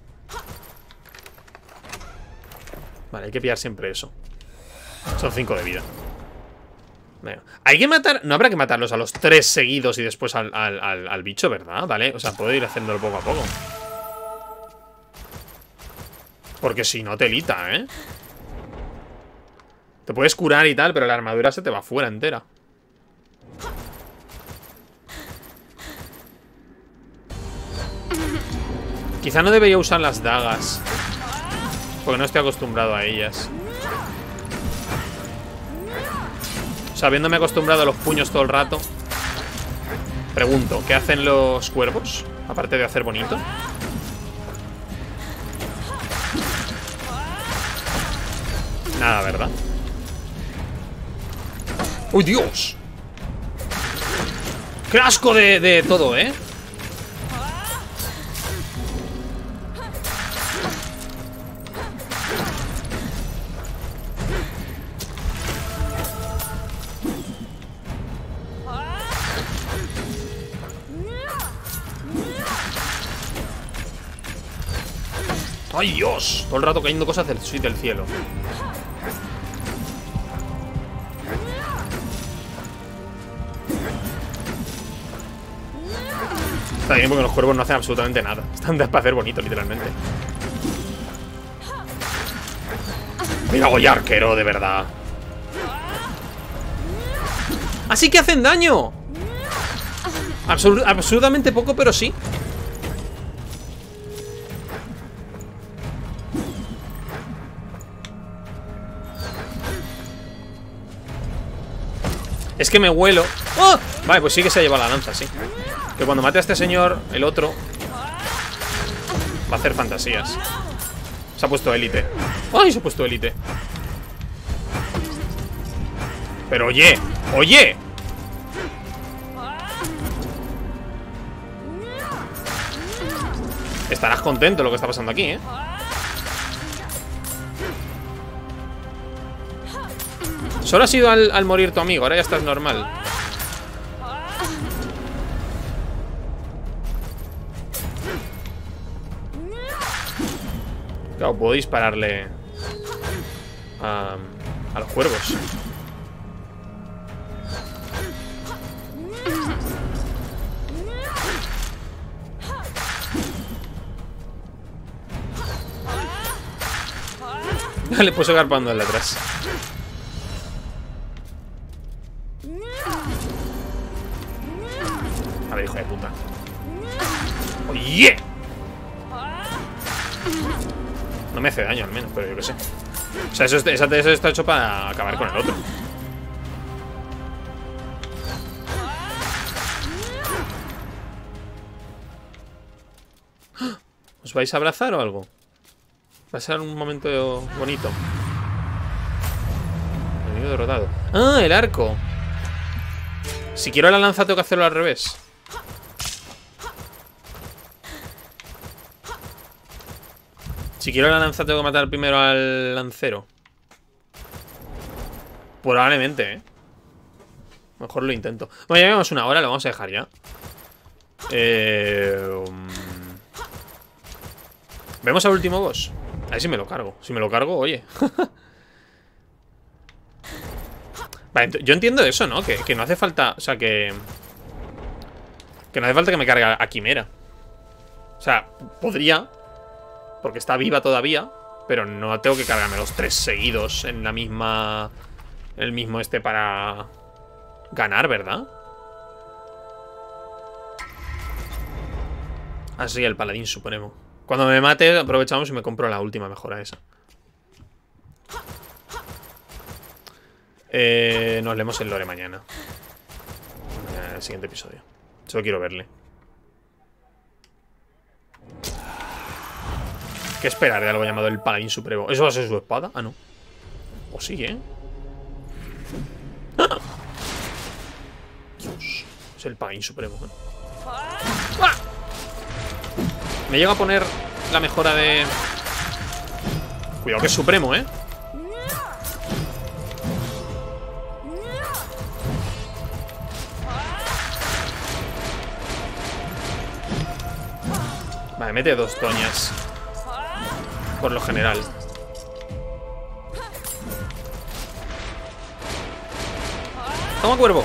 [SPEAKER 1] Vale, hay que pillar siempre eso. Son 5 de vida. Venga. Hay que matar... No habrá que matarlos a los 3 seguidos y después al bicho, ¿verdad? Vale, o sea, puedo ir haciéndolo poco a poco. Porque si no, telita, ¿eh? Te puedes curar y tal, pero la armadura se te va fuera entera. Quizá no debería usar las dagas, porque no estoy acostumbrado a ellas. O sea, habiéndome acostumbrado a los puños todo el rato. Pregunto, ¿qué hacen los cuervos? Aparte de hacer bonito. Nada, ¿verdad? ¡Uy, Dios! ¡Qué asco de todo, eh! ¡Ay, Dios! Todo el rato cayendo cosas del cielo. Está bien porque los cuervos no hacen absolutamente nada. Están para hacer bonito, literalmente. Mira, Goya arquero, de verdad. ¡Así que hacen daño! Absolutamente poco, pero sí. Es que me huelo. ¡Oh! Vale, pues sí que se ha llevado la lanza, sí. Que cuando mate a este señor, el otro va a hacer fantasías. Se ha puesto élite. ¡Ay! Se ha puesto élite. Pero oye, ¡oye! Estarás contento de lo que está pasando aquí, ¿eh? Solo ha sido al morir tu amigo, ahora ya estás normal. Claro, puedo dispararle a los cuervos. Le puedo sacar pando al de atrás. A ver, hijo de puta. ¡Oye! No me hace daño al menos, pero yo qué sé. O sea, eso está hecho para acabar con el otro. ¿Os vais a abrazar o algo? Va a ser un momento bonito. Enemigo derrotado. ¡Ah, el arco! Si quiero la lanza tengo que hacerlo al revés. Si quiero la lanza tengo que matar primero al lancero. Probablemente, ¿eh? Mejor lo intento. Bueno, ya llevamos una hora, lo vamos a dejar ya. Vemos al último boss. A ver si me lo cargo. Si me lo cargo, oye. Vale, yo entiendo eso, ¿no? Que no hace falta. O sea, que no hace falta que me cargue a Quimera. O sea, podría, porque está viva todavía, pero no tengo que cargarme los 3 seguidos en la misma. El mismo para ganar, ¿verdad? Así, el paladín supremo. Cuando me mate, aprovechamos y me compro la última mejora esa. Nos leemos el lore mañana. En el siguiente episodio. Solo quiero verle. ¿Qué esperar de algo llamado el paladín supremo? ¿Eso va a ser su espada? Ah, no. O sí, ¿eh? ¡Ah! Dios. Es el paladín supremo, ¿eh? ¡Ah! Me llega a poner la mejora de... Cuidado que es supremo, ¿eh? Vale, mete 2 toñas. Por lo general. Toma, cuervo.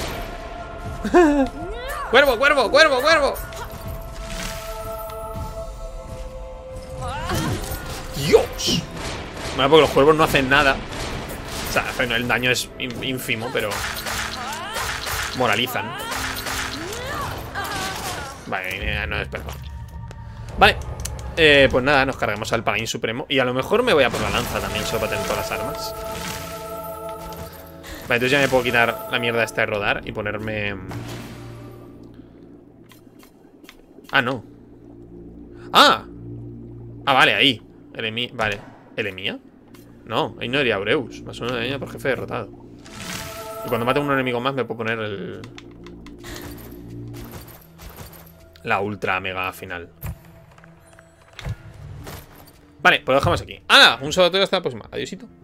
[SPEAKER 1] Cuervo, cuervo, cuervo, cuervo. ¡Dios! Bueno, porque los cuervos no hacen nada. O sea, el daño es ínfimo, pero moralizan. Vale, no es perfecto. Vale, Pues nada, nos cargamos al paladín supremo. Y a lo mejor me voy a por la lanza también, solo para tener todas las armas. Vale, entonces ya me puedo quitar la mierda esta de rodar y ponerme... Ah, no. ¡Ah! Ah, vale, ahí. Vale. ¿Elemía? No, ahí no iría Aureus. Más uno de daño por jefe derrotado. Y cuando mate a un enemigo más me puedo poner el... La ultra mega final. Vale, pues lo dejamos aquí. ¡Hala! Un solo hasta la próxima. Adiósito.